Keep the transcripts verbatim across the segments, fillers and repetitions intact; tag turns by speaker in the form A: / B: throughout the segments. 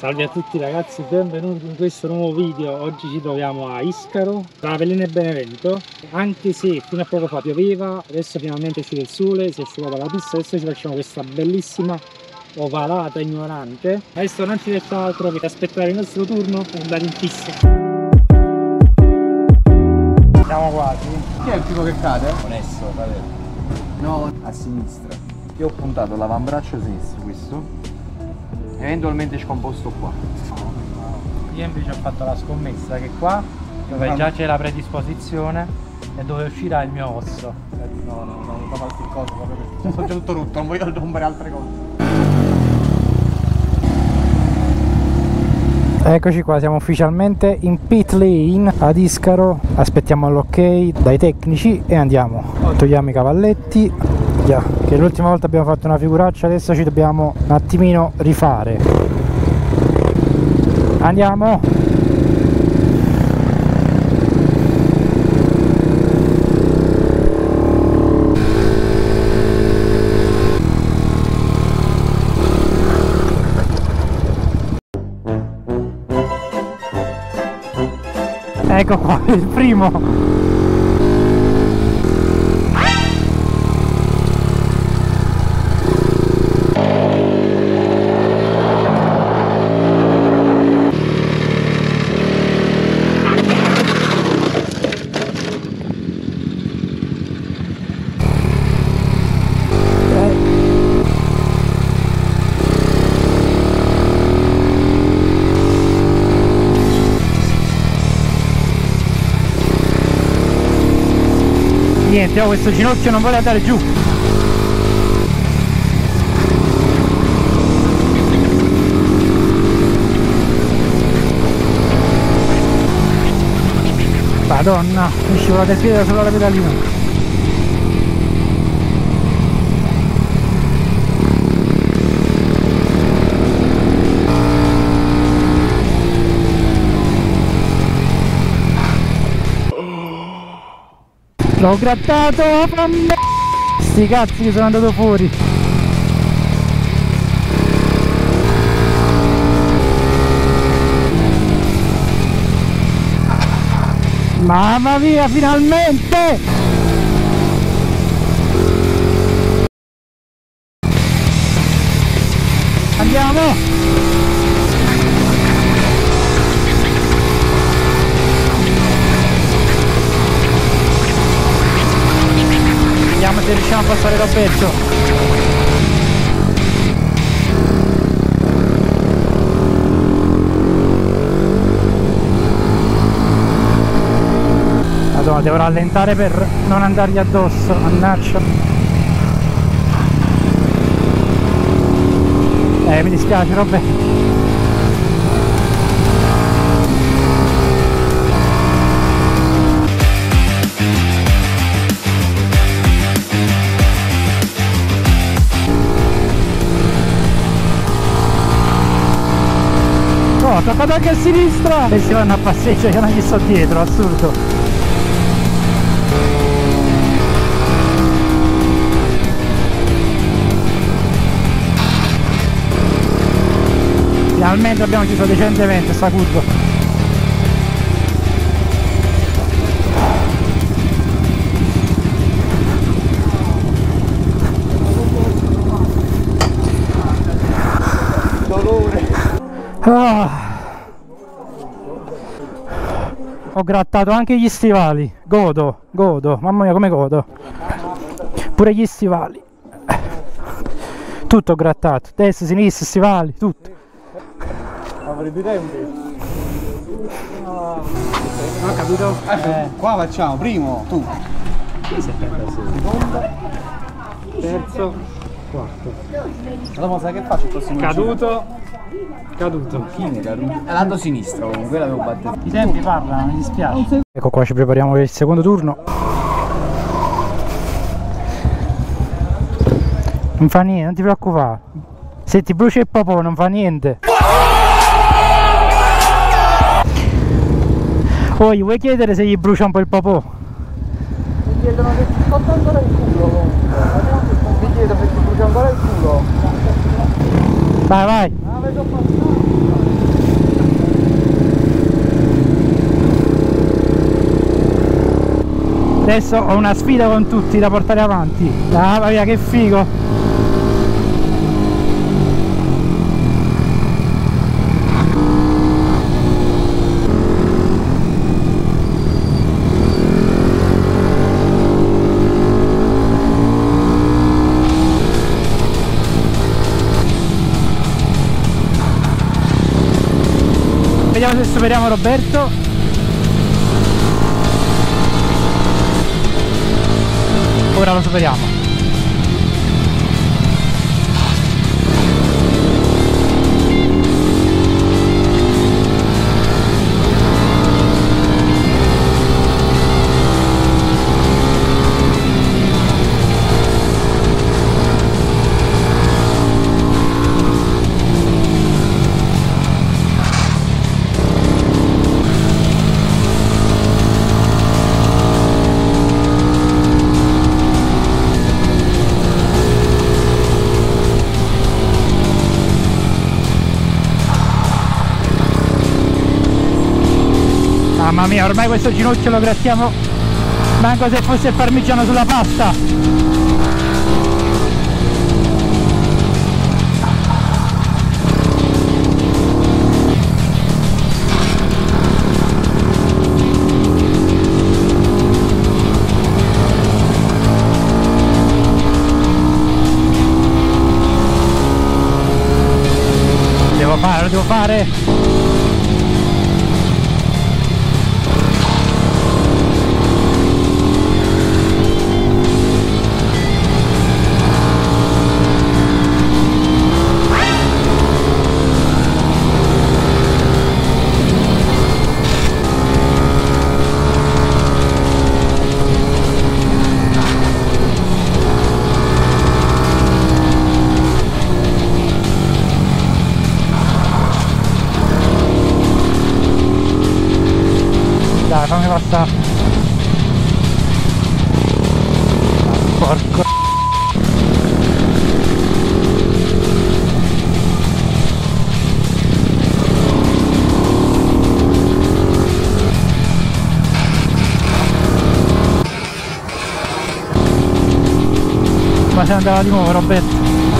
A: Salve a tutti ragazzi, benvenuti in questo nuovo video. Oggi ci troviamo a Iscaro, tra Avellino e Benevento. Anche se fino a poco fa pioveva, adesso finalmente esce il sole, si è asciugata la pista. Adesso ci facciamo questa bellissima ovalata ignorante. Adesso non ci resta altro che aspettare il nostro turno e andare in pista. Siamo quasi.
B: Chi è il primo che cade? Onesto, cade. No, a sinistra. Io ho puntato l'avambraccio sinistro, questo. Eventualmente scomposto qua.
A: Io invece ho fatto la scommessa che qua, dove già c'è la predisposizione, e dove uscirà il mio osso.
B: No, no, no, non fa qualche cosa, proprio perché sono già tutto rotto, non voglio rompere altre cose.
A: Eccoci qua, siamo ufficialmente in pit lane ad Iscaro. Aspettiamo l'ok dai tecnici e andiamo. Togliamo i cavalletti. Yeah, che l'ultima volta abbiamo fatto una figuraccia, adesso ci dobbiamo un attimino rifare. Andiamo! Ecco qua, il primo! Niente, oh, questo ginocchio non vuole andare giù. Madonna, mi scivola del piede sopra la pedalina. L'ho grattato, sti cazzi che sono andato fuori. Mamma mia, finalmente! Andiamo! Vediamo se riusciamo a passare Roberto. Madonna, devo rallentare per non andargli addosso, mannaggia. Eh, mi dispiace Roberto. Ho toccato anche a sinistra e si vanno a passeggio, io non gli sto dietro, assurdo. Finalmente abbiamo chiuso decentemente sta curva.
B: Dolore.
A: Ah. Ho grattato anche gli stivali, godo, godo, mamma mia come godo. Pure gli stivali. Tutto grattato, destra, sinistra, stivali, tutto.
B: Avrei due tempi.
A: Non ho capito?
B: Eh, qua facciamo, primo, tu.
A: Seconda, terzo, quarto.
B: Allora sai che faccio il prossimo
A: Caduto, caduto.
B: Fine, caduto. È lato sinistro comunque, l'avevo battuto.
A: I tempi parlano, mi dispiace. Ecco qua, ci prepariamo per il secondo turno. Non fa niente, non ti preoccupare. Se ti brucia il popò non fa niente. Oh, gli vuoi chiedere se gli brucia un po' il popò?
B: Mi chiedono se ti scotta ancora il culo comunque. Mi chiedono se ti brucia ancora il culo.
A: Vai, vai.
B: Ah, vedo passato.
A: Adesso ho una sfida con tutti da portare avanti. Ah, via, che figo! Vediamo se superiamo Roberto. Ora lo superiamo. Mamma mia, ormai questo ginocchio lo grattiamo manco se fosse il parmigiano sulla pasta. Devo fare, lo devo fare. Dai, fammi passare. Porco. Ma se andava di nuovo Roberto.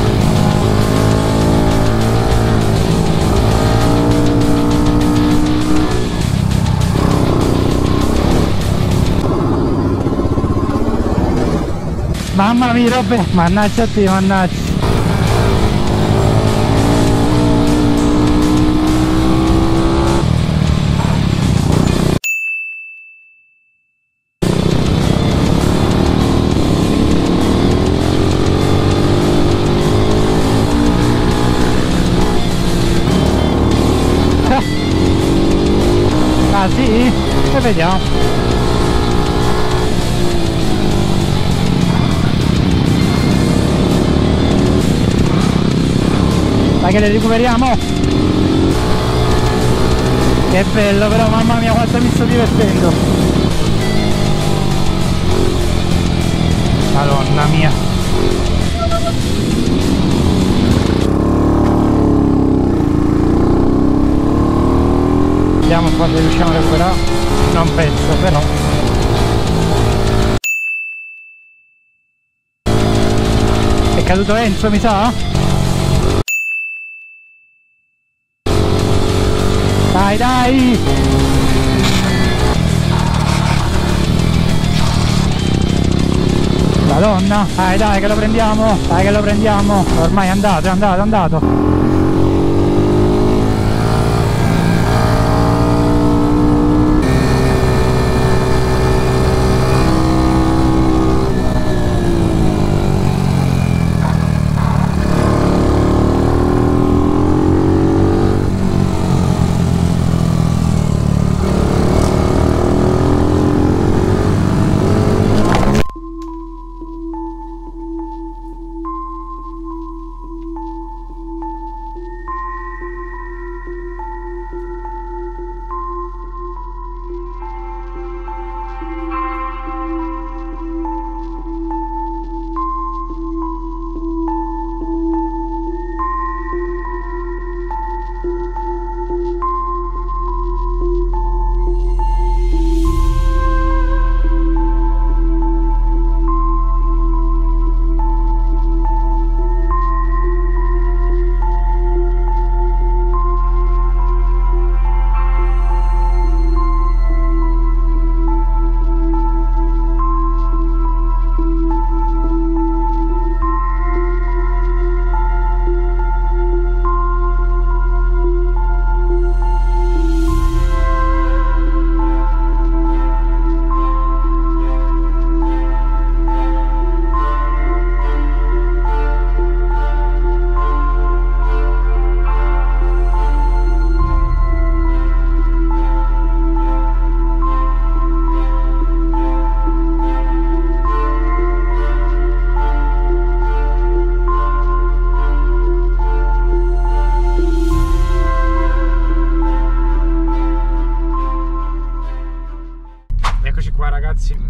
A: Mamma mia Robbe, mannaggia a te, mannaggia. Ah sì? E vediamo. Dai che le recuperiamo. Che bello però, mamma mia quanto mi sto divertendo. Madonna mia. Vediamo quando riusciamo a recuperare. Non penso però. È caduto Enzo mi sa? Dai dai! Madonna! Dai dai che lo prendiamo! Dai che lo prendiamo! Ormai è andato, è andato, è andato!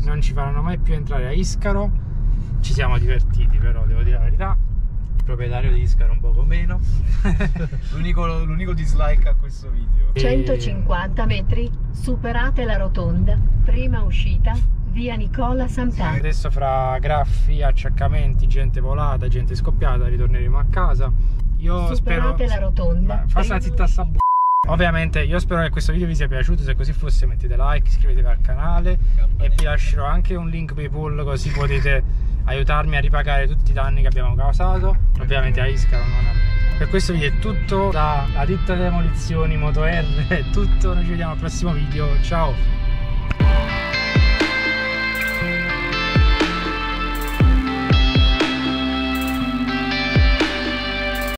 A: non ci faranno mai più entrare a Iscaro. Ci siamo divertiti, però devo dire la verità.
B: Il proprietario di Iscaro un poco meno. L'unico dislike a questo video.
C: centocinquanta metri, superate la rotonda, prima uscita, via Nicola Sant'Angelo.
A: Adesso fra graffi, acciaccamenti, gente volata, gente scoppiata, ritorneremo a casa. Io
C: superate
A: spero...
C: la rotonda.
A: Fassa la zitta sta b***a. Ovviamente io spero che questo video vi sia piaciuto, se così fosse mettete like, iscrivetevi al canale e vi lascerò anche un link PayPal, così potete aiutarmi a ripagare tutti i danni che abbiamo causato, ovviamente a Iscaro, non a me. Per questo video è tutto, dalla ditta Demolizioni Moto R è tutto, noi ci vediamo al prossimo video, ciao!